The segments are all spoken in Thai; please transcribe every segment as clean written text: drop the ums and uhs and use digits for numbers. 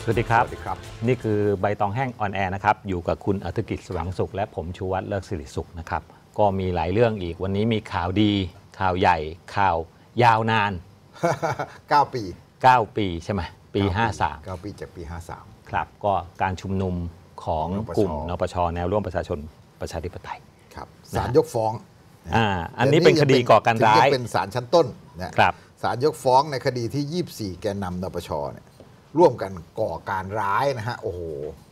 สวัสดีครับนี่คือใบตองแห้งออนแอร์นะครับอยู่กับคุณอธิกิจสว่างสุขและผมชูวัฒน์เลิศสิริสุขนะครับก็มีหลายเรื่องอีกวันนี้มีข่าวดีข่าวใหญ่ข่าวยาวนาน 9 ปี 9 ปีใช่ไหมปี53 9 ปีจากปี53 ครับก็การชุมนุมของกลุ่มนปช.แนวร่วมประชาชนประชาธิปไตยครับศาลยกฟ้องอันนี้เป็นคดีก่อการร้ายเป็นศาลชั้นต้นนะครับศาลยกฟ้องในคดีที่24แกนนำนปช.เนี่ยร่วมกันก่อการร้ายนะฮะโอ้โห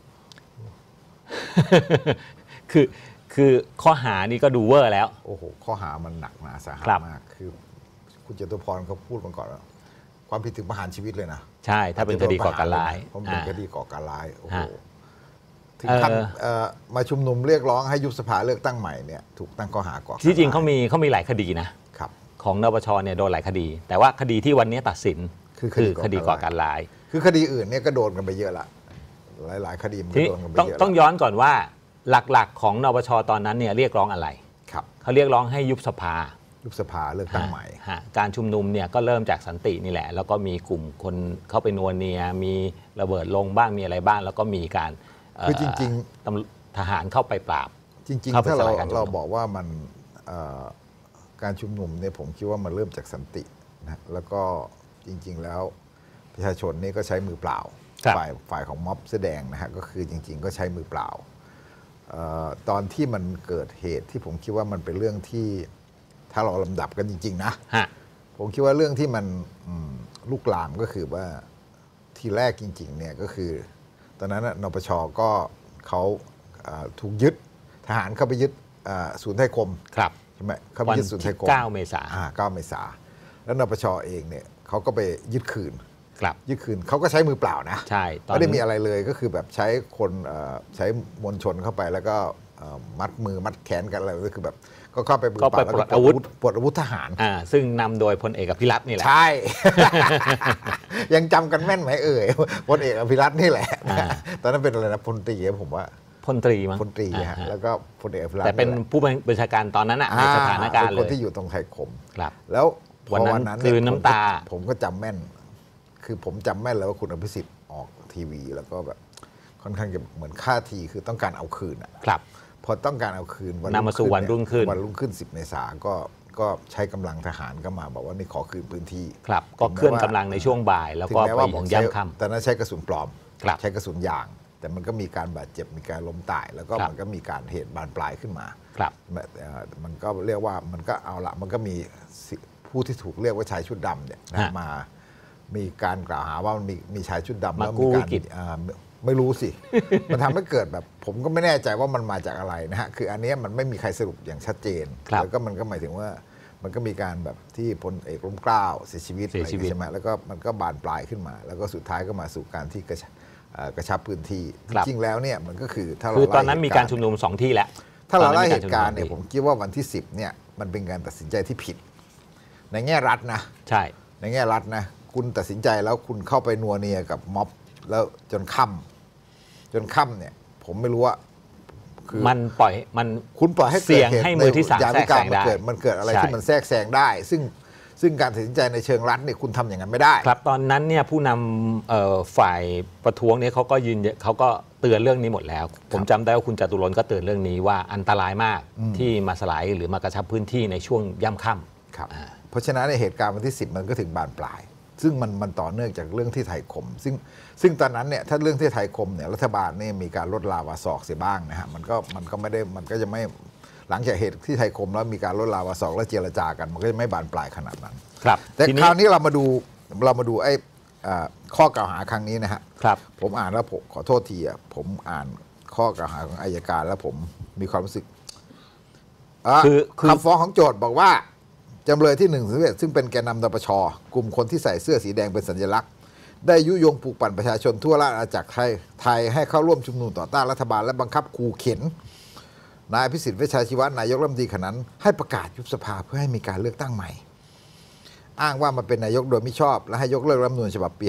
คือข้อหานี้ก็ดูเวอร์แล้วโอ้โหข้อหามันหนักหนาสาหัสมากคือคุณจตุพรเขาพูดมาก่อนแล้วความผิดถึงประหารชีวิตเลยนะใช่ถ้าเป็นคดีก่อการร้ายผมเป็นคดีก่อการร้ายโอ้โหถึงขั้นมาชุมนุมเรียกร้องให้ยุบสภาเลือกตั้งใหม่เนี่ยถูกตั้งข้อหาก่อที่จริงเขามีหลายคดีนะครับของนปช.เนี่ยโดนหลายคดีแต่ว่าคดีที่วันนี้ตัดสินคือคดีก่อการร้ายคือคดีอื่นเนี่ยก็โดนกันไปเยอะละหลายคดีมันก็โดนกันไปเยอะต้องย้อนก่อนว่าหลักๆของนปช.ตอนนั้นเนี่ยเรียกร้องอะไรเขาเรียกร้องให้ยุบสภาเลือกตั้งใหม่การชุมนุมเนี่ยก็เริ่มจากสันตินี่แหละแล้วก็มีกลุ่มคนเข้าไปนัวเนียมีระเบิดลงบ้างมีอะไรบ้างแล้วก็มีการคือจริงๆทหารเข้าไปปราบจริงๆถ้าเราบอกว่ามันการชุมนุมเนี่ยผมคิดว่ามันเริ่มจากสันตินะแล้วก็จริงๆแล้วประชาชนนี่ก็ใช้มือเปล่าฝ่ายของม็อบเสื้อแดงนะฮะก็คือจริงๆก็ใช้มือเปล่าตอนที่มันเกิดเหตุที่ผมคิดว่ามันเป็นเรื่องที่ถ้าเราลำดับกันจริงๆนะผมคิดว่าเรื่องที่มันลุกลามก็คือว่าทีแรกจริงๆเนี่ยก็คือตอนนั้นนปช.ก็เขาถูกยึดทหารเข้าไปยึดศูนย์ไทยคมใช่ไหมเขาไปยึดศูนย์ไทยคม 9 เมษายน 9 เมษายนแล้วนปช.เองเนี่ยเขาก็ไปยึดคืนเขาก็ใช้มือเปล่านะใช่ไม่ได้มีอะไรเลยก็คือแบบใช้คนใช้มวลชนเข้าไปแล้วก็มัดมือมัดแขนกันอะไรก็คือแบบก็เข้าไปมือเปล่าแล้วก็ปลดอาวุธทหารซึ่งนำโดยพลเอกอภิรัตน์นี่แหละใช่ ยังจำกันแม่นไหมพลเอกอภิรัตน์นี่แหละตอนนั้นเป็นอะไรนะพลตรีผมว่าพลตรีมั้งพลตรีฮะแล้วก็พลเอกอภิรัตน์แต่เป็นผู้บัญชาการตอนนั้นในสถานการณ์เลยคนที่อยู่ตรงไทยคมแล้ววันนั้นคือน้ำตาผมก็จำแม่นคือผมจำแม่นแล้วว่าคุณอภิสิทธิ์ออกทีวีแล้วก็แบบค่อนข้างจะเหมือนท่าทีคือต้องการเอาคืนพอต้องการเอาคืนนำมาสู่วันรุ่งขึ้น10 เมษายนก็ใช้กำลังทหารก็มาบอกว่านี่ขอคืนพื้นที่ก็เคลื่อนกำลังในช่วงบ่ายแล้วก็ไปถึงย่ำค่ำแต่นั้นใช้กระสุนปลอมใช้กระสุนยางแต่มันก็มีการบาดเจ็บมีการล้มตายแล้วก็มันก็มีการเหตุบานปลายขึ้นมามันก็เรียกว่ามันก็เอาละมันก็มีผู้ที่ถูกเรียกว่าชายชุดดำเนี่ยมามีการกล่าวหาว่ามันมีชายชุดดำแล้วมีการไม่รู้สิ มันทำให้เกิดแบบผมก็ไม่แน่ใจว่ามันมาจากอะไรนะฮะคืออันนี้มันไม่มีใครสรุปอย่างชัดเจนแล้วก็มันก็หมายถึงว่ามันก็มีการแบบที่พลเอกร่มเกล้าเสียชีวิตอะไรใช่ไหมแล้วก็มันก็บานปลายขึ้นมาแล้วก็สุดท้ายก็มาสู่การที่กระชับพื้นที่จริงแล้วเนี่ยมันก็คือถ้าเราตอนนั้นมีการชุมนุม2 ที่แล้วถ้าเราไล่เหตุการณ์เนี่ยผมคิดว่าวันที่10เนี่ยมันเป็นการตัดสินใจที่ผิดในแง่รัฐนะใช่ในแง่รัฐนะคุณตัดสินใจแล้วคุณเข้าไปนัวเนียกับม็อบแล้วจนค่ำเนี่ยผมไม่รู้ว่าคือมันคุณปล่อยให้เสี่ยงให้มือที่3แทรกแซงได้มันเกิดอะไรที่มันแทรกแซงได้ซึ่งการตัดสินใจในเชิงรัฐเนี่ยคุณทำอย่างนั้นไม่ได้ครับตอนนั้นเนี่ยผู้นำฝ่ายประท้วงเนี่ยเขาก็เตือนเรื่องนี้หมดแล้วผมจำได้ว่าคุณจตุรนต์ก็เตือนเรื่องนี้ว่าอันตรายมากที่มาสลายหรือมากระชับพื้นที่ในช่วงย่ำค่ำครับเพราะฉะนั้นในเหตุการณ์วันที่10มันก็ถึงบานปลายซึ่งมันต่อเนื่องจากเรื่องที่ไทยคมซึ่งตอนนั้นเนี่ยถ้าเรื่องที่ไทยคมเนี่ยรัฐบาลเนี่ยมีการลดลาวาศอกเสียบ้างนะฮะมันก็ไม่ได้มันก็จะไม่หลังจากเหตุที่ไทยคมแล้วมีการลดลาวาศอกและเจรจากันมันก็จะไม่บานปลายขนาดนั้นแต่คราวนี้เรามาดูไอ้ข้อกล่าวหาครั้งนี้นะฮะผมอ่านแล้วผมขอโทษทีผมอ่านข้อกล่าวหาของอัยการแล้วผมมีความรู้สึกคำฟ้องของโจทก์บอกว่าจำเลยที่1-11ซึ่งเป็นแกนนำนปช.กลุ่มคนที่ใส่เสื้อสีแดงเป็นสัญลักษณ์ได้ยุยงปลุกปั่นประชาชนทั่วราชอาณาจักรไทยให้เข้าร่วมชุมนุมต่อต้านรัฐบาลและบังคับขู่เข็นนายอภิสิทธิ์เวชชาชีวะนายกรัฐมนตรีขณะนั้นให้ประกาศยุบสภาเพื่อให้มีการเลือกตั้งใหม่อ้างว่ามันเป็นนายกโดยมิชอบและให้ยกเลิกรัฐธรรมนูญฉบับปี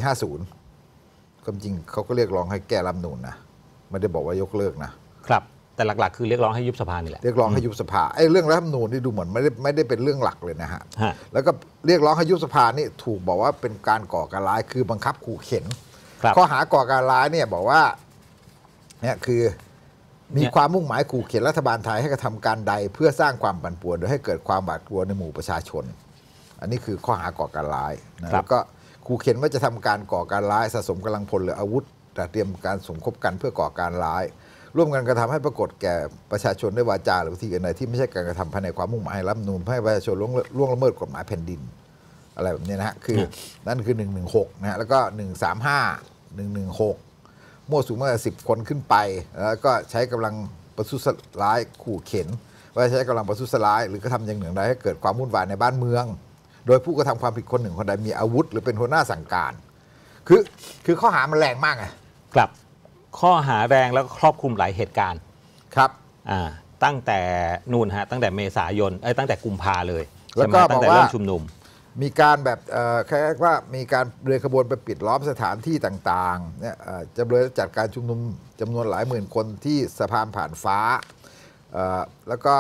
50ความจริงเขาก็เรียกร้องให้แก้รัฐธรรมนูญนะไม่ได้บอกว่ายกเลิกนะครับแต่หลักๆคือเรียกร้องให้ยุบสภานี่แหละเรียกร้องให้ยุบสภาไอ้เรื่องรัฐธรรมนูญนี่ดูเหมือนไม่ได้เป็นเรื่องหลักเลยนะฮะแล้วก็เรียกร้องให้ยุบสภานี่ถูกบอกว่าเป็นการก่อการร้ายคือบังคับขู่เข็นข้อหาก่อการร้ายเนี่ยบอกว่าเนี่ยคือมีความมุ่งหมายขู่เข็นรัฐบาลไทยให้กระทำการใดเพื่อสร้างความปั่นป่วนโดยให้เกิดความหวาดกลัวในหมู่ประชาชนอันนี้คือข้อหาก่อการร้ายนะแล้วก็ขู่เข็นว่าจะทำการก่อการร้ายสะสมกำลังพลหรืออาวุธแต่เตรียมการสมคบกันเพื่อก่อการร้ายร่วมกันกระทำให้ปรากฏแก่ประชาชนด้วยวาจาหรือวิธีอื่นใดที่ไม่ใช่การกระทำภายในความมุ่งหมายรัฐธรรมนูญให้ประชาชนล่วงละเมิดกฎหมายแผ่นดินอะไรแบบนี้นะฮะคือนั่นคือ116นะฮะแล้วก็135 116มั่วสุมเมื่อ10 คนขึ้นไปแล้วก็ใช้กำลังประทุษร้ายขู่เข็นว่าใช้กำลังประทุษร้ายหรือกระทำอย่างหนึ่งใดให้เกิดความวุ่นวายในบ้านเมืองโดยผู้กระทำความผิดคนหนึ่งคนใดมีอาวุธหรือเป็นหัวหน้าสั่งการคือข้อหามันแรงมากไงครับข้อหาแรงแล้วก็ครอบคลุมหลายเหตุการณ์ครับตั้งแต่นู่นฮะตั้งแต่เมษายนตั้งแต่กุมภาเลยแล้วก็ตั้งแต่เริ่มชุมนุมมีการแบบแค่ว่ามีการเดินขบวนไปปิดล้อมสถานที่ต่างๆเนี่ยจำเลยจัดการชุมนุมจำนวนหลายหมื่นคนที่สะพานผ่านฟ้าแล้วก็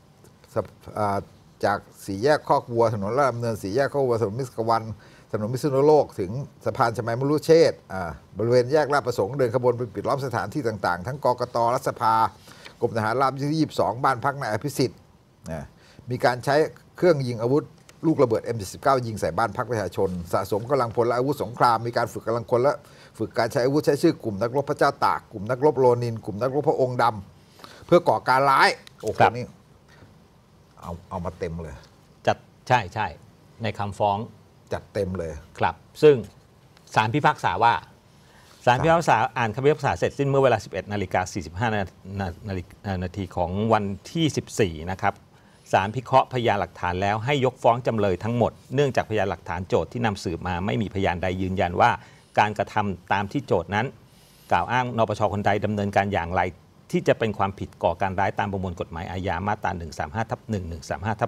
จากสี่แยกคอกวัวถนนราชดำเนินสี่แยกคอกวัวถนนมิตรวันถนนพิษณุโลกถึงสะพานชมัยมรุเชษฐ์บริเวณแยกลาดประสงค์เดินขบวนไปปิดล้อมสถานที่ต่างๆทั้งกกต.รัฐสภากรมทหารราบที่22บ้านพักนายอภิสิทธิ์มีการใช้เครื่องยิงอาวุธลูกระเบิด M79 ยิงใส่บ้านพักประชาชนสะสมกำลังพลและอาวุธสงครามมีการฝึกกำลังพลและฝึกการใช้อาวุธใช้ชื่อกลุ่มนักรบพระเจ้าตากกลุ่มนักรบโลนินกลุ่มนักรบพระองค์ดำเพื่อก่อการร้ายโอ้โหนี่เอามาเต็มเลยจัดใช่ในคำฟ้องจัดเต็มเลยครับซึ่งศาลพิพากษาว่าศาลพิพากษาอ่านคำพิพากษาเสร็จสิ้นเมื่อเวลา 11:45 นาทีของวันที่ 14นะครับศาลพิเคราะห์พยานหลักฐานแล้วให้ยกฟ้องจำเลยทั้งหมดเนื่องจากพยานหลักฐานโจทย์ที่นำสืบมาไม่มีพยานใดยืนยันว่าการกระทำตามที่โจทย์นั้นกล่าวอ้างนปช.คนใดดำเนินการอย่างไรที่จะเป็นความผิดก่อการร้ายตามประมวลกฎหมายอาญามาตรา 135/1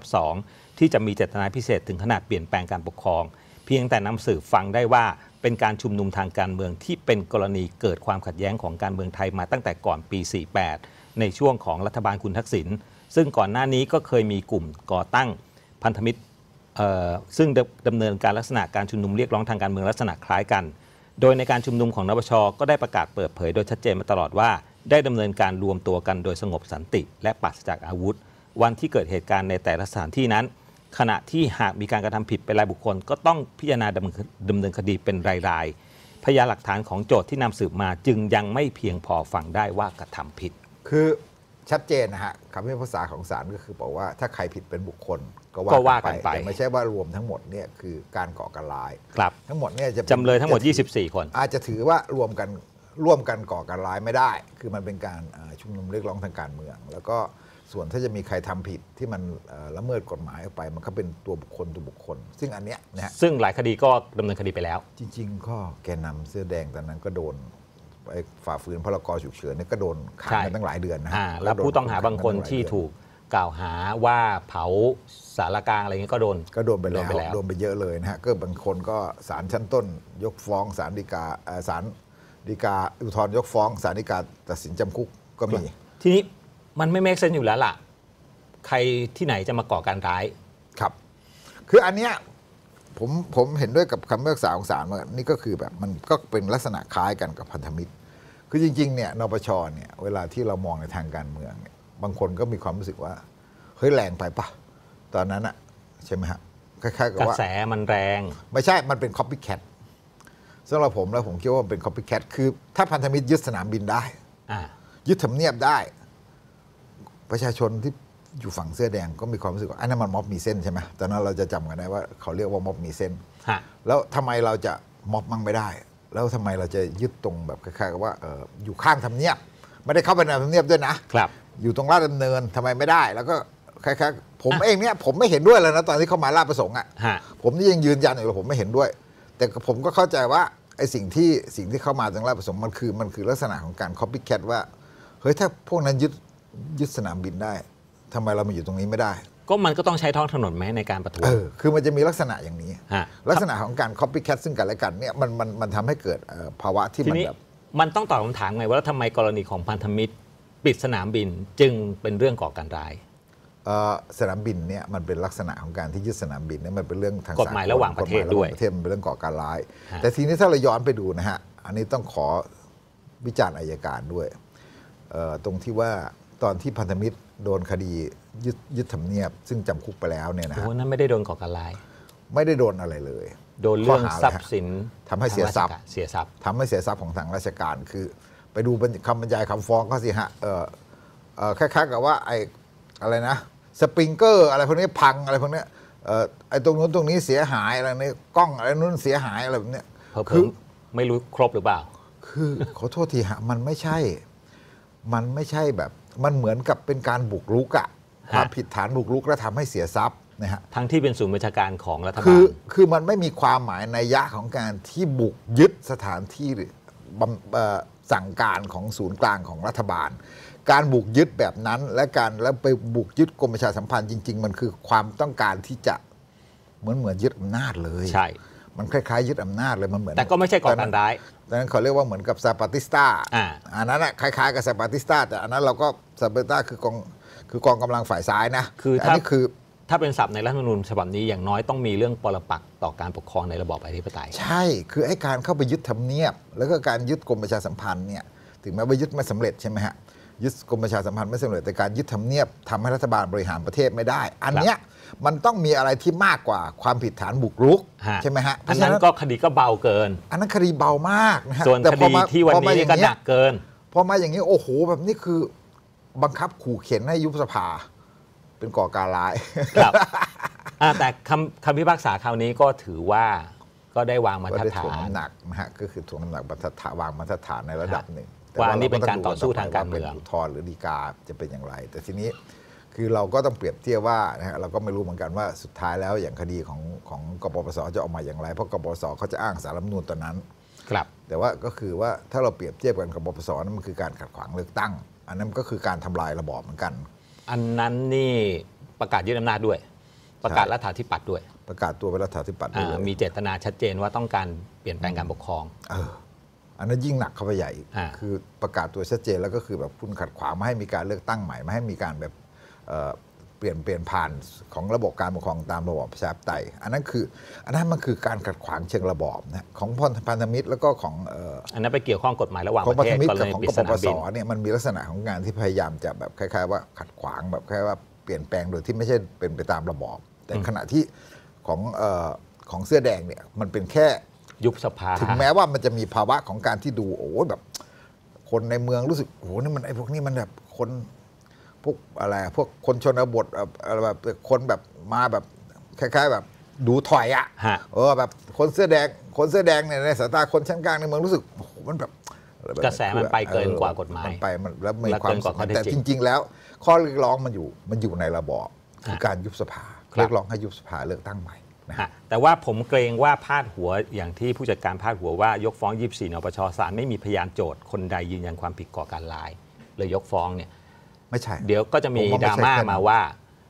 135/2 ที่จะมีเจตนาพิเศษถึงขนาดเปลี่ยนแปลงการปกครองเพียงแต่นำสืบฟังได้ว่าเป็นการชุมนุมทางการเมืองที่เป็นกรณีเกิดความขัดแย้งของการเมืองไทยมาตั้งแต่ก่อนปี 48 ในช่วงของรัฐบาลคุณทักษิณซึ่งก่อนหน้านี้ก็เคยมีกลุ่มก่อตั้งพันธมิตรซึ่งดำเนินการลักษณะการชุมนุมเรียกร้องทางการเมืองลักษณะคล้ายกันโดยในการชุมนุมของนปช.ก็ได้ประกาศเปิดเผยโดยชัดเจนมาตลอดว่าได้ดำเนินการรวมตัวกันโดยสงบสันติและปราศจากอาวุธวันที่เกิดเหตุการณ์ในแต่ละสถานที่นั้นขณะที่หากมีการกระทำผิดเป็นรายบุคคลก็ต้องพิจารณาดำเนินคดีเป็นรายๆพยานหลักฐานของโจทย์ที่นำสืบมาจึงยังไม่เพียงพอฟังได้ว่ากระทำผิดคือชัดเจนนะฮะคำพิพากษาของศาลก็คือบอกว่าถ้าใครผิดเป็นบุคคลก็ว่ากันไปไม่ใช่ว่ารวมทั้งหมดเนี่ยคือการก่อการร้ายครับทั้งหมดเนี่ยจะจำเลยทั้งหมด24คนอาจจะถือว่ารวมกันก่อการร้ายไม่ได้คือมันเป็นการชุมนุมเรียกร้องทางการเมืองแล้วก็ส่วนถ้าจะมีใครทำผิดที่มันละเมิดกฎหมายออกไปมันก็เป็นตัวบุคคลซึ่งอันเนี้ยนะฮะซึ่งหลายคดีก็ดำเนินคดีไปแล้วจริงๆก็แกนนำเสื้อแดงตอนนั้นก็โดนฝ่าฝืนพรกฉุกเฉินเนี่ยก็โดนขังกันตั้งหลายเดือนนะแล้วผู้ต้องหาบางคนที่ถูกกล่าวหาว่าเผาสารกลางอะไรเงี้ยก็โดนไปแล้วโดนไปเยอะเลยนะฮะก็บางคนก็ศาลชั้นต้นยกฟ้องศาลฎีกาศาลฎีกาอุทธรณ์ยกฟ้องศาลฎีกาตัดสินจำคุกก็มีทีนี้มันไม่เมคเซนส์อยู่แล้วล่ะใครที่ไหนจะมาก่อการร้ายครับคืออันเนี้ยผมเห็นด้วยกับคำพิพากษาของศาลว่านี่ก็คือแบบมันก็เป็นลักษณะคล้ายกันกับพันธมิตรคือจริงๆเนี่ยนปช.เนี่ยเวลาที่เรามองในทางการเมืองเนี่ยบางคนก็มีความรู้สึกว่าเฮ้ยแรงไปปะตอนนั้นอะใช่ไหมฮะคล้ายๆกับว่ากระแสมันแรงไม่ใช่มันเป็น copycat สำหรับผมแล้วผมคิดว่ามันเป็น copycat คือถ้าพันธมิตรยึดสนามบินได้ยึดทำเนียบได้ประชาชนที่อยู่ฝั่งเสื้อแดงก็มีความรู้สึกว่าอันนั้นมันม็อบมีเส้นใช่ไหมตอนนั้นเราจะจำกันได้ว่าเขาเรียกว่าม็อบมีเส้นแล้วทำไมเราจะม็อบมั่งไม่ได้แล้วทำไมเราจะยึดตรงแบบคล้ายๆกับว่าอยู่ข้างทำเนียบไม่ได้เข้าไปในทำเนียบด้วยนะครับอยู่ตรงลาดดำเนินทำไมไม่ได้แล้วก็คล้ายๆผมเองเนี่ยผมไม่เห็นด้วยเลยนะตอนที่เข้ามาลาดประสงค์อ่ะผมนี่ยังยืนยันอยู่เลยผมไม่เห็นด้วยแต่ผมก็เข้าใจว่าไอ้สิ่งที่เข้ามาตรงลาดประสงค์มันคือลักษณะของการ copycat ว่าเฮ้ยถ้าพวกนั้นยึดสนามบินได้ทำไมเรามาอยู่ตรงนี้ไม่ได้ก็มันก็ต้องใช้ท้องถนนไหมในการประท้วงคือมันจะมีลักษณะอย่างนี้ลักษณะของการ copycat ซึ่งกันและกันเนี่ยมันทำให้เกิดภาวะที่มันแบบมันต้องตอบคำถามไงว่าทำไมกรณีของพันธมิตรปิดสนามบินจึงเป็นเรื่องก่อการร้ายสนามบินเนี่ยมันเป็นลักษณะของการที่ยึดสนามบินเนี่ยมันเป็นเรื่องทางกฎหมายระหว่างประเทศด้วยประเทศมันเป็นเรื่องก่อการร้ายแต่ทีนี้ถ้าเราย้อนไปดูนะฮะอันนี้ต้องขอวิจารณ์อัยการด้วยตรงที่ว่าตอนที่พันธมิตรโดนคดียึดทำเนียบซึ่งจำคุกไปแล้วเนี่ยนะโอ้นั่นไม่ได้โดนก่อการร้ายไม่ได้โดนอะไรเลยโดนเรื่องทรัพย์สินทำให้เสียทรัพย์ทำให้เสียทรัพย์ของทางราชการคือไปดูคำบรรยายคำฟ้องก็สิฮะคล้ายๆกับว่าอะไรนะสปริงเกอร์อะไรพวกนี้พังอะไรพวกนี้ไอ้ตรงนู้นตรงนี้เสียหายอะไรนี่กล้องอะไรนู้นเสียหายอะไรแบบนี้คือไม่รู้ครบหรือเปล่าคือขอโทษทีฮะมันไม่ใช่แบบมันเหมือนกับเป็นการบุกรุกอะความผิดฐานบุกรุกและทำให้เสียทรัพย์นะฮะทั้งที่เป็นศูนย์บัญชาการของรัฐบาลคือมันไม่มีความหมายนัยยะของการที่บุกยึดสถานที่สั่งการของศูนย์กลางของรัฐบาลการบุกยึดแบบนั้นแล้วไปบุกยึดกรมประชาสัมพันธ์จริงๆมันคือความต้องการที่จะเหมือนยึดอำนาจเลยใช่มันคล้ายๆยึดอำนาจเลยมันเหมือนแต่ก็ไม่ใช่ก่อการร้ายดังนั้นเขาเรียกว่าเหมือนกับซาปาติสตาอันนั้นคล้ายๆกับซาปาติสตาแต่อันนั้นเราก็ซาปาติสตาคือกองกำลังฝ่ายซ้ายนะอันนี้คือถ้าเป็นศัพท์ในรัฐธรรมนูญฉบับนี้อย่างน้อยต้องมีเรื่องปรปักษ์ต่อการปกครองในระบอบประชาธิปไตยใช่คือไอ้การเข้าไปยึดทำเนียบแล้วก็การยึดกรมประชาสัมพันธ์เนี่ยถึงแม้ว่ายึดไม่สำเร็จใช่ไหมฮะยึดกรมประชาสัมพันธ์ไม่สำเร็จแต่การยึดทำเนียบทำให้รัฐบาลบริหารประเทศไม่ได้อันเนี้ยมันต้องมีอะไรที่มากกว่าความผิดฐานบุกรุกใช่ไหมฮะอันนั้นก็คดีก็เบาเกินอันนั้นคดีเบามากนะฮะส่วนคดีที่วันนี้ก็หนักเกินพอมาอย่างนี้โอ้โหแบบนี้คือบังคับขู่เข็นให้ยุบสภาเป็นก่อการร้ายครับแต่คำพิพากษาคราวนี้ก็ถือว่าก็ได้วางบรรทัดฐานหนักนะฮะก็คือถ่วงน้ำหนักบรรทัดฐานวางบรรทัดฐานในระดับหนึ่งว่านี่เป็นการต่อสู้ทางการเมืองอุทธรณ์หรือฎีกาจะเป็นอย่างไรแต่ทีนี้คือเราก็ต้องเปรียบเทียบว่านะฮะเราก็ไม่รู้เหมือนกันว่าสุดท้ายแล้วอย่างคดีของกปปสจะออกมาอย่างไรเพราะกปปสเขาจะอ้างสารรัฐธรรมนูญตอนนั้นครับแต่ว่าก็คือว่าถ้าเราเปรียบเทียบกันกับกปปสนั้นมันคือการขัดขวางเลือกตั้งอันนั้นก็คือการทำลายระบอบเหมือนกันอันนั้นนี่ประกาศยึดอำนาจด้วยประกาศรัฐาธิปัตย์ด้วยประกาศตัวเป็นรัฐาธิปัตย์ด้วยมีเจตนาชัดเจนว่าต้องการเปลี่ยนแปลงการปกครองอันนั้นยิ่งหนักเข้าไปใหญ่คือประกาศตัวชัดเจนแล้วก็คือแบบคุณขัดขวางไม่ให้มีการเลือกตั้งใหม่ไม่ให้มีการแบบเปลี่ยนผ่านของระบบการปกครองตามระบอบประชาธิปไตยอันนั้นมันคือการขัดขวางเชิงระบอบนะของพันธมิตรแล้วก็ของอันนั้นไปเกี่ยวข้องกฎหมายระหว่างประเทศของกปปสเนี่ยมันมีลักษณะของการที่พยายามจะแบบคล้ายๆว่าขัดขวางแบบคล้ายว่าเปลี่ยนแปลงโดยที่ไม่ใช่เป็นไปตามระบอบแต่ขณะที่ของเสื้อแดงเนี่ยมันเป็นแค่ยุบสภาถึงแม้ว่ามันจะมีภาวะของการที่ดูโอ้แบบคนในเมืองรู้สึกโอ้นี่มันไอ้พวกนี้มันแบบคนพวกอะไรพวกคนชนบทแบบคนแบบมาแบบคล้ายๆแบบดูถอยอ่ะแบบคนเสื้อแดงเนี่ยในสายตาคนชั้นกลางในเมืองรู้สึกโอ้โหมันแบบกระแสมันไปเกินกว่ากฎหมายมันไปมันแล้วมีความแต่จริงๆแล้วข้อเรียกร้องมันอยู่ในระบอบคือการยุบสภาเรียกร้องให้ยุบสภาเลือกตั้งใหม่แต่ว่าผมเกรงว่าพาดหัวอย่างที่ผู้จัดการพาดหัวว่ายกฟ้อง24 นปช.ศาลไม่มีพยานโจทย์คนใดยืนยันความผิดก่อการร้ายเลยยกฟ้องเนี่ยไม่ใช่เดี๋ยวก็จะมีดราม่ามาว่า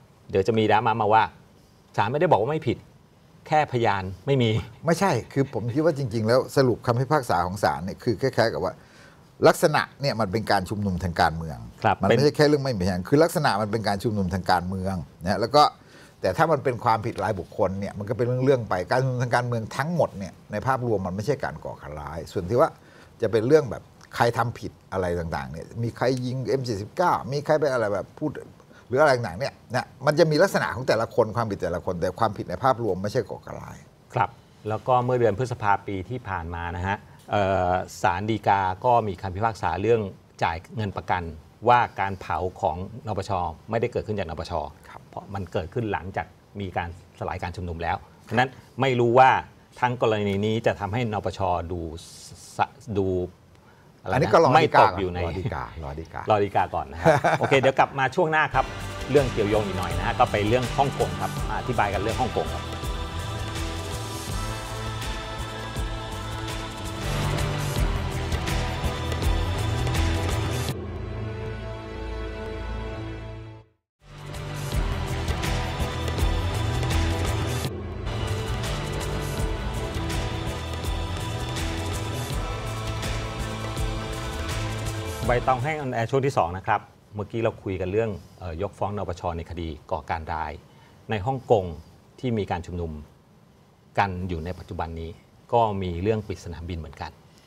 ศาลไม่ได้บอกว่าไม่ผิดแค่พยานไม่มีไม่ใช่คือผมคิดว่าจริงๆแล้วสรุปคำพิพากษาของศาลเนี่ยคือคล้ายๆกับว่าลักษณะเนี่ยมันเป็นการชุมนุมทางการเมืองมันไม่ใช่แค่เรื่องไม่มีพยานคือลักษณะมันเป็นการชุมนุมทางการเมืองนะแล้วก็แต่ถ้ามันเป็นความผิดรายบุคคลเนี่ยมันก็เป็นเรื่องไปการชุมนุมทางการเมืองทั้งหมดเนี่ยในภาพรวมมันไม่ใช่การก่อการร้ายส่วนที่ว่าจะเป็นเรื่องแบบใครทำผิดอะไรต่างๆเนี่ยมีใครยิง M79 มีใครไปอะไรแบบพูดหรืออะไรต่างๆเนี่ยนะมันจะมีลักษณะของแต่ละคนความผิดแต่ละคนแต่ความผิดในภาพรวมไม่ใช่ก่อการร้ายครับแล้วก็เมื่อเดือนพฤษภาปีที่ผ่านมานะฮะศาลฎีกาก็มีคำพิพากษาเรื่องจ่ายเงินประกันว่าการเผาของนปช.ไม่ได้เกิดขึ้นจากนปช.เพราะมันเกิดขึ้นหลังจากมีการสลายการชุมนุมแล้วฉะนั้นไม่รู้ว่าทั้งกรณีนี้จะทำให้นปช.ดูอันนี้ก็ไม่ตกอยู่ในรอฎีกาก่อนนะครับโอเคเดี๋ยวกลับมาช่วงหน้าครับเรื่องเกี่ยวโยงอีกหน่อยนะฮะก็ไปเรื่องฮ่องกงครับอธิบายกันเรื่องฮ่องกงครับใบตองแห้งออนแอร์ช่วงที่2นะครับเมื่อกี้เราคุยกันเรื่องยกฟ้องนปช.ในคดีก่อการร้ายในฮ่องกงที่มีการชุมนุมกันอยู่ในปัจจุบันนี้ก็มีเรื่องปิดสนามบินเหมือนกัน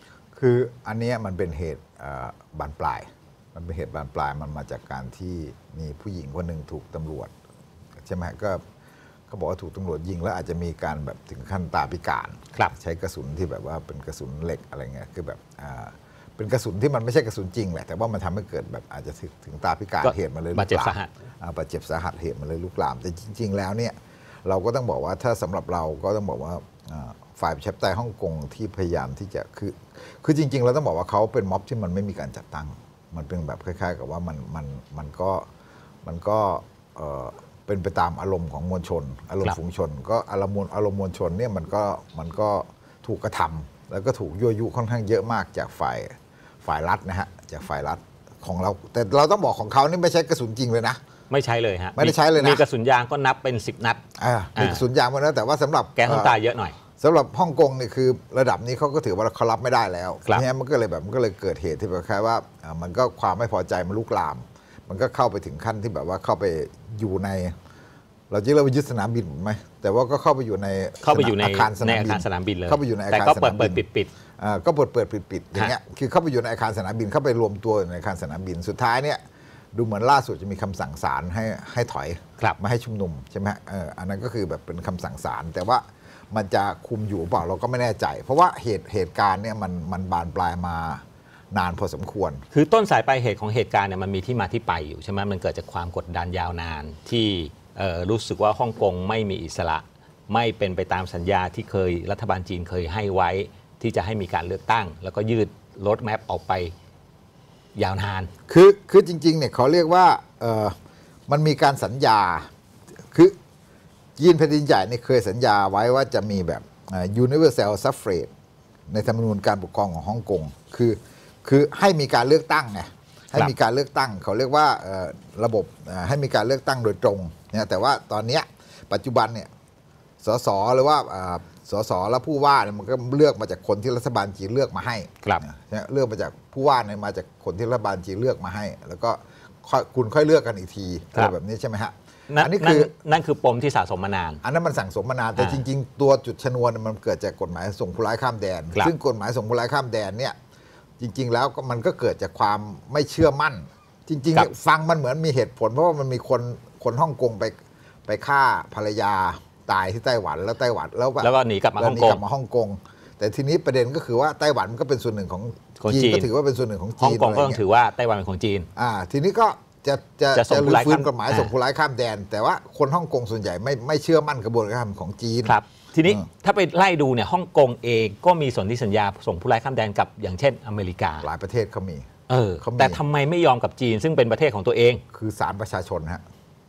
คืออันนี้มันเป็นเหตุบานปลายมันเป็นเหตุบานปลายมันมาจากการที่มีผู้หญิงคนหนึ่งถูกตำรวจใช่ไหมก็เขาบอกว่าถูกตำรวจยิงแล้วอาจจะมีการแบบถึงขั้นตาพิการใช้กระสุนที่แบบว่าเป็นกระสุนเหล็กอะไรเงี้ยคือแบบเป็นกระสุนที่มันไม่ใช่กระสุนจริงแหละแต่ว่ามันทำให้เกิดแบบอาจจะถึงตาพิการเหตุมาเลยบาดเจ็บสาหัสบาดเจ็บสาหัสเหตุมาเลยลุกลามแต่จริงๆแล้วเนี่ยเราก็ต้องบอกว่าถ้าสำหรับเราก็ต้องบอกว่าฝ่ายประชาธิปไตยฮ่องกงที่พยายามที่จะคือจริงๆเราต้องบอกว่าเขาเป็นม็อบที่มันไม่มีการจัดตั้งมันเป็นแบบคล้ายๆกับว่ามันก็เป็นไปตามอารมณ์ของมวลชนอารมณ์ฝูงชนก็อารมณ์มวลชนเนี่ยมันก็ถูกกระทำแล้วก็ถูกยั่วยุค่อนข้างเยอะมากจากฝ่ายรัฐนะฮะจากฝ่ายรัฐของเราแต่เราต้องบอกของเขานี่ไม่ใช่กระสุนจริงเลยนะไม่ใช้เลยฮะไม่ได้ใช้เลยนะมีกระสุนยางก็นับเป็น10 นัดมีกระสุนยางมาแล้วแต่ว่าสำหรับแก๊สน้ำตาเยอะหน่อยสำหรับฮ่องกงนี่คือระดับนี้เขาก็ถือว่าเขารับไม่ได้แล้วเนี่ยมันก็เลยเกิดเหตุที่แบบคล้ายว่ามันก็ความไม่พอใจมันลุกลามมันก็เข้าไปถึงขั้นที่แบบว่าเข้าไปอยู่ในเราจะเรียกว่ายึดสนามบินไหมแต่ว่าก็เข้าไปอยู่ในอาคารสนามบินเลยเข้าไปอยู่ในอาคารสนามบินปิดก็เปิดปิดอย่างเงี้ยคือเข้าไปอยู่ในอาคารสนามบินเข้าไปรวมตัวในอาคารสนามบินสุดท้ายเนี่ยดูเหมือนล่าสุดจะมีคำสั่งศาลให้ถอยมาให้ชุมนุมใช่ไหมอันนั้นก็คือแบบเป็นคำสั่งศาลแต่ว่ามันจะคุมอยู่เปล่าเราก็ไม่แน่ใจเพราะว่าเหตุการณ์เนี่ยมันบานปลายมานานพอสมควรคือต้นสายปลายเหตุของเหตุการณ์เนี่ยมันมีที่มาที่ไปอยู่ใช่ไหมมันเกิดจากความกดดันยาวนานที่รู้สึกว่าฮ่องกงไม่มีอิสระไม่เป็นไปตามสัญญาที่เคยรัฐบาลจีนเคยให้ไว้ที่จะให้มีการเลือกตั้งแล้วก็ยืดโรดแมพออกไปยาวนานคือจริงๆเนี่ยเขาเรียกว่ามันมีการสัญญาคือจีนแผ่นดินใหญ่เนี่ยเคยสัญญาไว้ว่าจะมีแบบ universal suffrage ในธรรมนูญการปกครองของฮ่องกงคือให้มีการเลือกตั้งไงให้มีการเลือกตั้งเขาเรียกว่าระบบให้มีการเลือกตั้งโดยตรงเนี่ยแต่ว่าตอนนี้ปัจจุบันเนี่ยสสหรือว่าสสและผู้ว่าเนี่ยมันก็เลือกมาจากคนที่รัฐบาลจีนเลือกมาให้เลือกมาจากผู้ว่าเนี่ยมาจากคนที่รัฐบาลจีนเลือกมาให้แล้วก็คุณค่อยเลือกกันอีกทีอะไรแบบนี้ใช่ไหมฮะอันนี้นั่นคือปมที่สะสมมานานอันนั้นมันสั่งสมมานานแต่จริงๆตัวจุดชนวนมันเกิดจากกฎหมายส่งผู้ร้ายข้ามแดนซึ่งกฎหมายส่งผู้ร้ายข้ามแดนเนี่ยจริงๆแล้วมันก็เกิดจากความไม่เชื่อมั่นจริงๆฟังมันเหมือนมีเหตุผลเพราะว่ามันมีคนฮ่องกงไปฆ่าภรรยาตายที่ไต้หวันแล้วก็หนีกลับมาฮ่องกงแต่ทีนี้ประเด็นก็คือว่าไต้หวันก็เป็นส่วนหนึ่งของจีนก็ถือว่าเป็นส่วนหนึ่งของจีนฮ่องกงก็ต้องถือว่าไต้หวันเป็นของจีนทีนี้ก็จะรื้อฟื้นกฎหมายส่งผู้ร้ายข้ามแดนแต่ว่าคนฮ่องกงส่วนใหญ่ไม่เชื่อมั่นกระบวนการของจีนครับทีนี้ถ้าไปไล่ดูเนี่ยฮ่องกงเองก็มีสนธิสัญญาส่งผู้ร้ายข้ามแดนกับอย่างเช่นอเมริกาหลายประเทศเขามีแต่ทำไมไม่ยอมกับจีนซึ่งเป็นประเทศของตัวเองคือศาลประชาชนฮะ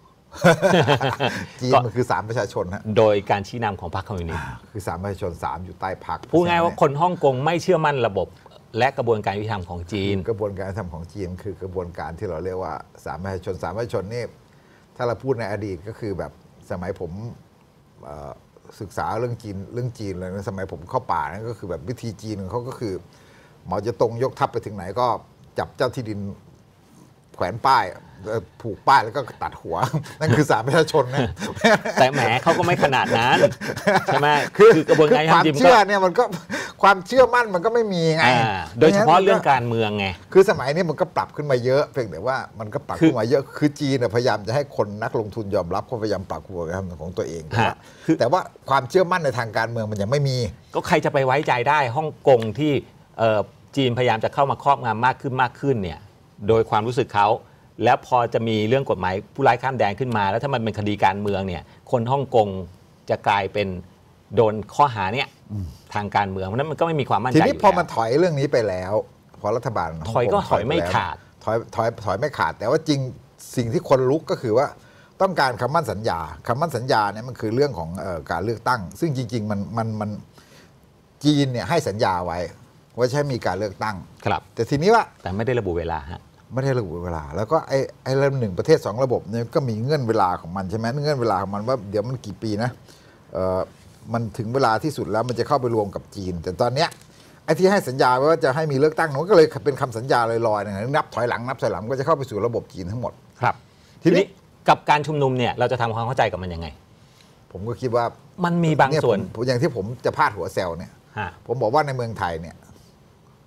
จีนมันคือศาลประชาชนฮะโดยการชี้นำของพรรคคอมมิวนิสต์คือศาลประชาชน3อยู่ใต้พรรคพูดง่ายว่าคนฮ่องกงไม่เชื่อมั่นระบบและกระบวนการยุติธรรมของจีนกระบวนการยุติธรรมของจีนคือกระบวนการที่เราเรียกว่าศาลประชาชนนี่ถ้าเราพูดในอดีตก็คือแบบสมัยผมศึกษาเรื่องจีนเลยนะสมัยผมเข้าป่านั่นก็คือแบบวิธีจีนของเขาก็คือหมอจะตรงยกทัพไปถึงไหนก็จับเจ้าที่ดินแขวนป้ายผูกป้ายแล้วก็ตัดหัวนั่นคือศาลประชาชนนะแต่แหมเขาก็ไม่ขนาดนั้นใช่ไหมคือกระบวนการความเชื่อเนี่ยมันก็ความเชื่อมั่นมันก็ไม่มีไงโดยเฉพาะเรื่องการเมืองไงคือสมัยนี้มันก็ปรับขึ้นมาเยอะเพียงแต่ว่ามันก็ปรับขึ้นมาเยอะคือจีนพยายามจะให้คนนักลงทุนยอมรับเขาพยายามปรับกระบวนการของตัวเองแต่ว่าความเชื่อมั่นในทางการเมืองมันยังไม่มีก็ใครจะไปไว้ใจได้ฮ่องกงที่จีนพยายามจะเข้ามาครอบงำมากขึ้นเนี่ยโดยความรู้สึกเขาแล้วพอจะมีเรื่องกฎหมายผู้ร้ายข้ามแดนขึ้นมาแล้วถ้ามันเป็นคดีการเมืองเนี่ยคนฮ่องกงจะกลายเป็นโดนข้อหาเนี่ยทางการเมืองเพราะนั้นมันก็ไม่มีความมั่นใจทีนี้พอมันถอยเรื่องนี้ไปแล้วพอรัฐบาลถอยไม่ขาดถอยไม่ขาดแต่ว่าจริงสิ่งที่คนลุกก็คือว่าต้องการคำมั่นสัญญาเนี่ยมันคือเรื่องของการเลือกตั้งซึ่งจริงๆมันจีนเนี่ยให้สัญญาไว้ว่าจะให้มีการเลือกตั้งครับแต่ทีนี้ว่าแต่ไม่ได้ระบุเวลาฮะไม่ได้ระบุเวลาแล้วก็ไอ้ระดับ1ประเทศ2ระบบเนี่ยก็มีเงื่อนเวลาของมันใช่ไหมเงื่อนเวลาของมันว่าเดี๋ยวมันกี่ปีนะมันถึงเวลาที่สุดแล้วมันจะเข้าไปรวมกับจีนแต่ตอนเนี้ยไอ้ที่ให้สัญญาไว้ว่าจะให้มีเลือกตั้งมันก็เลยเป็นคำสัญญาลอยๆนับถอยหลังก็จะเข้าไปสู่ระบบจีนทั้งหมดครับทีนี้กับการชุมนุมเนี่ยเราจะทำความเข้าใจกับมันยังไงผมก็คิดว่ามันมีบางส่วนอย่างที่ผมจะพาดหัวเซลเนี่ยผมบอกว่าในเมืองไทยเนี่ย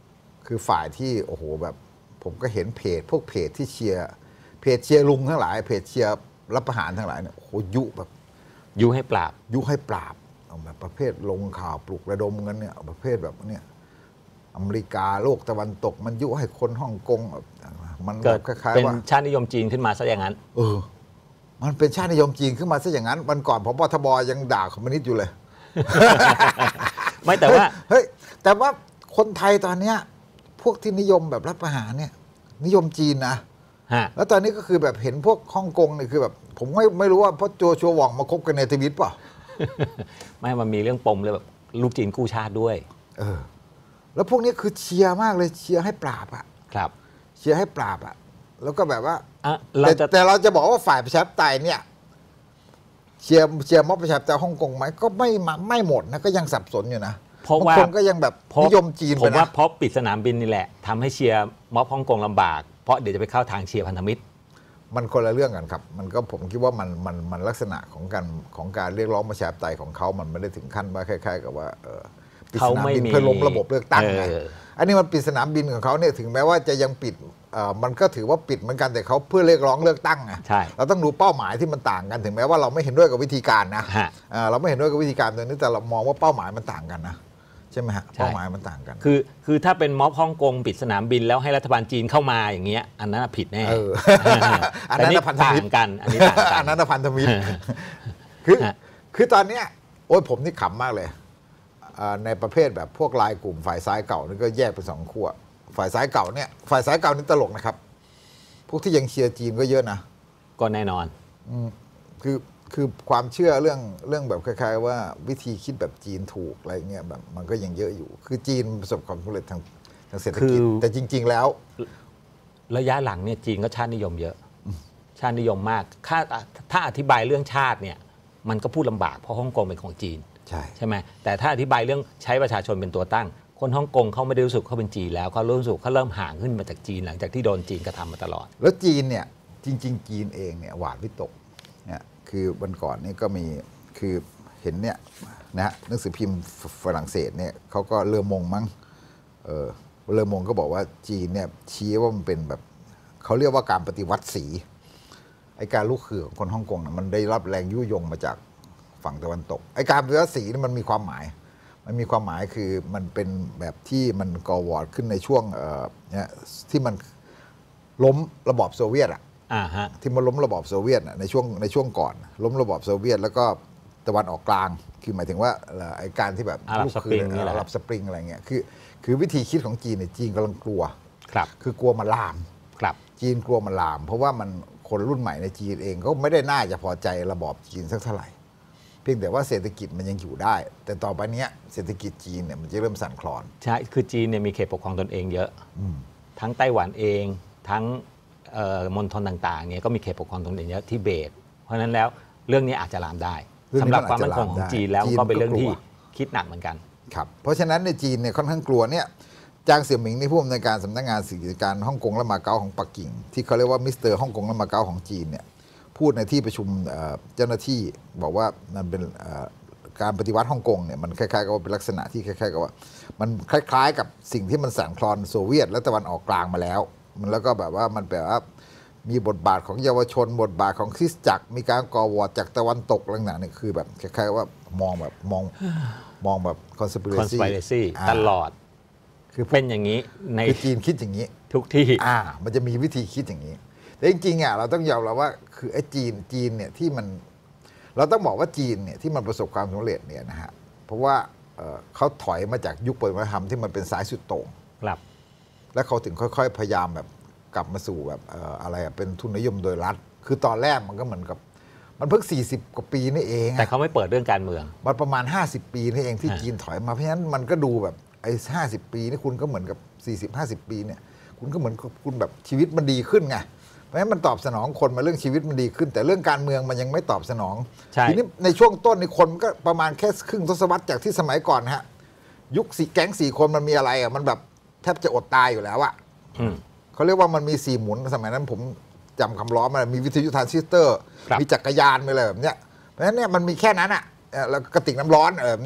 คือฝ่ายที่โอ้โหแบบผมก็เห็นพวกเพจที่เชียร์ลุงทั้งหลายเพจเชียร์รับประหารทั้งหลายเนี่ยโอ้โหยุแบบยุให้ปราบเอาแบบประเภทลงข่าวปลุกระดมกันเนี่ยประเภทแบบเนี่ยอเมริกาโลกตะวันตกมันยุให้คนฮ่องกงมันเกิดคล้ายๆเป็นว่าชาตินิยมจีนขึ้นมาซะอย่างนั้นมันเป็นชาตินิยมจีนขึ้นมาซะอย่างนั้นวันก่อนพบทบยังด่าคอมมิวนิสต์อยู่เลยไม่แต่ว่าเฮ้ยแต่ว่าคนไทยตอนเนี้ยพวกที่นิยมแบบรัฐประหารเนี่ยนิยมจีนนะแล้วตอนนี้ก็คือแบบเห็นพวกฮ่องกงเนี่ยคือแบบผมไม่รู้ว่าเพราะโจชัวหว่องมาคบกันในทวิตป่ะไม่มันมีเรื่องปมเลยแบบลูกจีนกู้ชาติด้วยแล้วพวกนี้คือเชียร์มากเลยเชียร์ให้ปราบอ่ะครับเชียร์ให้ปราบอ่ะแล้วก็แบบว่าแต่เราจะบอกว่าฝ่ายประชาธิปไตยเนี่ยเชียร์ม็อบประชาธิปไตยฮ่องกงไหมก็ไม่หมดนะก็ยังสับสนอยู่นะเพราะว่าคนก็ยังแบบนิยมจีนผมว่าเพราะปิดสนามบินนี่แหละทำให้เชียร์ม็อบฮ่องกงลำบากเพราะเดี๋ยวจะไปเข้าทางเชียร์พันธมิตรมันคนละเรื่องกันครับมันก็ผมคิดว่ามันลักษณะของการเรียกร้องประชาธิปไตยของเขามันไม่ได้ถึงขั้นว่าคล้ายๆกับว่าปิดสนามบินเพื่อล้มระบบเลือกตั้งไงอันนี้มันปิดสนามบินของเขาเนี่ยถึงแม้ว่าจะยังปิดมันก็ถือว่าปิดเหมือนกันแต่เขาเพื่อเรียกร้องเลือกตั้งไงเราต้องดูเป้าหมายที่มันต่างกันถึงแม้ว่าเราไม่เห็นด้วยกับวิธีการนะเราไม่เห็นด้วยกับวิธีการตัวนี้แต่เรามองว่าเป้าหมายมันต่างกันนะใช่ไหมฮะเป้าหมายมันต่างกันคือถ้าเป็นม็อบฮ่องกงปิดสนามบินแล้วให้รัฐบาลจีนเข้ามาอย่างเงี้ยอันนั้นผิดแน่อันนั้นพันธมิตรกันอันนี้ต่างกันอันนั้นพันธมิตรคือตอนเนี้ยโอ้ยผมนี่ขำมากเลยในประเภทแบบพวกลายกลุ่มฝ่ายซ้ายเก่านี่ก็แยกเป็น2ขั้วฝ่ายซ้ายเก่านี่ตลกนะครับพวกที่ยังเชียร์จีนก็เยอะนะก็แน่นอนคือความเชื่อเรื่องแบบคล้ายๆว่าวิธีคิดแบบจีนถูกอะไรเงี้ยแบบมันก็ยังเยอะอยู่คือจีนประสบความสำเร็จทางเศรษฐกิจแต่จริงๆแล้วระยะหลังเนี่ยจีนก็ชาตินิยมเยอะชาตินิยมมากถ้าอธิบายเรื่องชาติเนี่ยมันก็พูดลำบากเพราะฮ่องกงเป็นของจีนใช่ไหมแต่ถ้าอธิบายเรื่องใช้ประชาชนเป็นตัวตั้งคนฮ่องกงเขาไม่ได้รู้สึกเขาเป็นจีนแล้วเขารู้สึกเขาเริ่มห่างขึ้นมาจากจีนหลังจากที่โดนจีนกระทำมาตลอดแล้วจีนเนี่ยจริงๆจีนเองเนี่ยหวาดวิตกเนี่ยคือวันก่อนนี่ก็มีคือเห็นเนี่ยนะฮะหนังสือพิมพ์ฝรั่งเศสเนี่ยเขาก็เลอมงมั้งเลอมงก็บอกว่าจีนเนี่ยชี้ว่ามันเป็นแบบเขาเรียกว่าการปฏิวัติสีไอการลุกคือของคนฮ่องกงมันได้รับแรงยุยงมาจากฝั่งตะวันตกไอการปฏิวัติสีนี่มันมีความหมายคือมันเป็นแบบที่มันก่อวอร์ดขึ้นในช่วงเนี่ยที่มันล้มระบอบโซเวียตที่มันล้มระบอบโซเวียตในช่วงก่อนล้มระบอบโซเวียตแล้วก็ตะวันออกกลางคือหมายถึงว่าไอการที่แบบอาหรับสปริงอะไรเงี้ยคือวิธีคิดของจีนเนี่ยจีนกำลังกลัวคือกลัวมันลามจีนกลัวมันลามเพราะว่ามันคนรุ่นใหม่ในจีนเองก็ไม่ได้น่าจะพอใจระบอบจีนสักเท่าไหร่เพียงแต่ว่าเศรษฐกิจมันยังอยู่ได้แต่ต่อไปนี้เศรษฐกิจจีนเนี่ยมันจะเริ่มสั่นคลอนใช่คือจีนเนี่ยมีเขตปกครองตนเองเยอะทั้งไต้หวันเองทั้งมณฑลต่างๆเนี่ยก็มีเขตปกครองตนเองเยอะทิเบตเพราะฉะนั้นแล้วเรื่องนี้อาจจะลามได้สำหรับความมั่นคงของจีนแล้วก็เป็นเรื่องที่คิดหนักเหมือนกันครับเพราะฉะนั้นในจีนเนี่ยค่อนข้างกลัวเนี่ยจางเสี่ยวหมิงในผู้อำนวยการสำนักงานกิจการฮ่องกงและมาเก๊าของปักกิ่งที่เขาเรียกว่ามิสเตอร์ฮ่องกงและมาเก๊าของจีนเนี่ยพูดในที่ประชุมเจ้าหน้าที่บอกว่ามันเป็นการปฏิวัติฮ่องกงเนี่ยมันคล้ายๆกับว่าเป็นลักษณะที่คล้ายๆกับว่ามันคล้ายๆกับสิ่งที่มันสั่นคลอนโซเวียตและตะวันออกกลางมาแล้วมันแล้วก็แบบว่ามันแบบว่ามีบทบาทของเยาวชนบทบาทของคริสตจักรมีการก่อวอร์ดจากตะวันตกลักษณะนี่คือแบบคล้ายๆว่ามองแบบ conspiracy ตลอดคือเป็นอย่างนี้ในจีนคิดอย่างนี้ทุกที่มันจะมีวิธีคิดอย่างนี้แต่จริงๆเราต้องยอมรับว่าคือไอ้จีนเนี่ยที่มันเราต้องบอกว่าจีนเนี่ยที่มันประสบความสำเร็จเนี่ยนะฮะเพราะว่าเขาถอยมาจากยุคปฏิวัติธรรมที่มันเป็นสายสุดโต่งแล้วเขาถึงค่อยๆพยายามแบบกลับมาสู่แบบอะไรเป็นทุนนิยมโดยรัฐคือตอนแรกมันก็เหมือนกับมันเพิ่ง40กว่าปีนี่เองแต่เขาไม่เปิดเรื่องการเมืองมันประมาณ50ปีนี่เองที่จีนถอยมาเพราะฉะนั้นมันก็ดูแบบไอ้50ปีนี่คุณก็เหมือนกับ40-50ปีเนี่ยคุณก็เหมือนคุณแบบชีวิตมันดีขึ้นไงเพราะฉะนั้นมันตอบสนองคนมาเรื่องชีวิตมันดีขึ้นแต่เรื่องการเมืองมันยังไม่ตอบสนองทีนี้ในช่วงต้นนี่คนก็ประมาณแค่ครึ่งทศวรรษจากที่สมัยก่อนฮะยุคแก๊ง4คนมันมีอะไรมันแบบแทบจะอดตายอยู่แล้วอะเขาเรียกว่ามันมี4หมุนสมัยนั้นผมจำคำล้อมามีวิทยุทรานซิสเตอร์มีจักรยานมีอะไรแบบเนี้ยเพราะฉะนั้นเนี่ยมันมีแค่นั้นอะแล้วกระติกน้ำร้อนแบบเนี้ย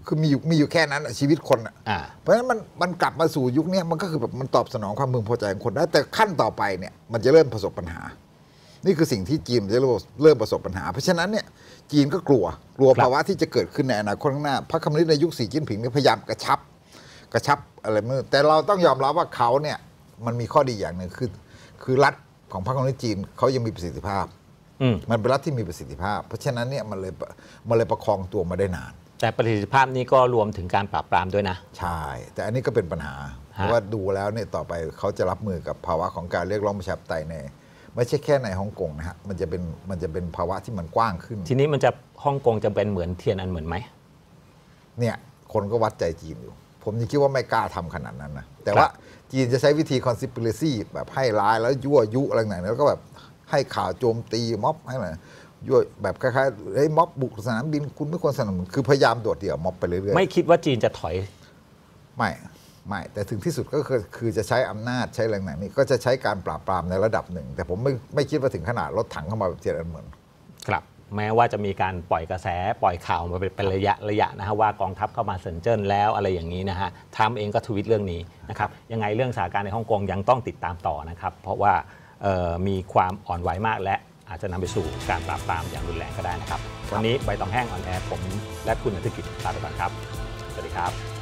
คือมีอยู่แค่นั้นชีวิตคนอ่ะเพราะฉะนั้นมันกลับมาสู่ยุคนี้มันก็คือแบบมันตอบสนองความพึงพอใจของคนได้แต่ขั้นต่อไปเนี่ยมันจะเริ่มประสบปัญหานี่คือสิ่งที่จีนจะเริ่มประสบปัญหาเพราะฉะนั้นเนี่ยจีนก็กลัวภาวะที่จะเกิดขึ้นในอนาคตข้างหน้าพรรคคอมมิวนิสต์ในยุคสีจิ้นผิงเนี่ยพยายามกระชับอะไรไม่รู้แต่เราต้องยอมรับว่าเขาเนี่ยมันมีข้อดีอย่างหนึ่งคือรัฐของพรรคคอมมิวนิสต์จีนเขายังมีประสิทธิภาพมันเป็นรัฐที่มีประสิทธิภาพเพราะฉะนั้นเนี่ยมันเลยประคองตัวมาได้นานแต่ประสิทธิภาพนี้ก็รวมถึงการปราบปรามด้วยนะใช่แต่อันนี้ก็เป็นปัญหาเพราะว่าดูแล้วเนี่ยต่อไปเขาจะรับมือกับภาวะของการเรียกร้องประชาธิปไตยในไม่ใช่แค่ในฮ่องกงนะฮะมันจะเป็นภาวะที่มันกว้างขึ้นทีนี้มันจะฮ่องกงจะเป็นเหมือนเทียนอันเหมือนไหมเนี่ยคนก็วัดใจจีนอยู่ผมยังคิดว่าไม่กล้าทำขนาดนั้นนะแต่ว่าจีนจะใช้วิธี conspiracy แบบให้ร้ายแล้วยั่วยุอะไรต่างๆแล้วก็แบบให้ข่าวโจมตีม็อบให้อะไรยั่วแบบคล้ายๆเฮ้ยม็อบบุกสนามบินคุณไม่ควรสนับสนุนคือพยายามโดดเดี่ยวม็อบไปเรื่อยๆไม่คิดว่าจีนจะถอยไม่แต่ถึงที่สุดก็คือจะใช้อำนาจใช้แรงหนังนี้ก็จะใช้การปราบปรามในระดับหนึ่งแต่ผมไม่คิดว่าถึงขนาดรถถังเข้ามาแบบเทียนอันเหมือนครับแม้ว่าจะมีการปล่อยกระแสปล่อยข่าวมาเป็นระยะนะฮะว่ากองทัพเข้ามาเซินเจิ้นแล้วอะไรอย่างนี้นะฮะทรัมป์เองก็ทวิตเรื่องนี้นะครับยังไงเรื่องสถานการณ์ในฮ่องกงยังต้องติดตามต่อนะครับเพราะว่ามีความอ่อนไหวมากและอาจจะนำไปสู่การปราบปรามอย่างรุนแรงก็ได้นะครับวันนี้ใบตองแห้งออนแอร์ผมและคุณอธิกิจลาไปก่อนครับสวัสดีครับ